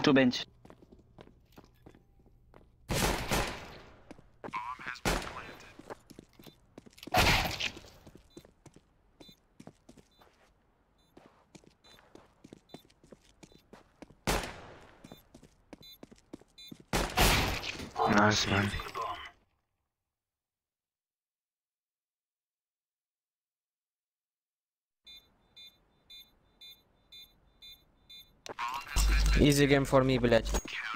Two bench. Nice, man. Easy game for me, village.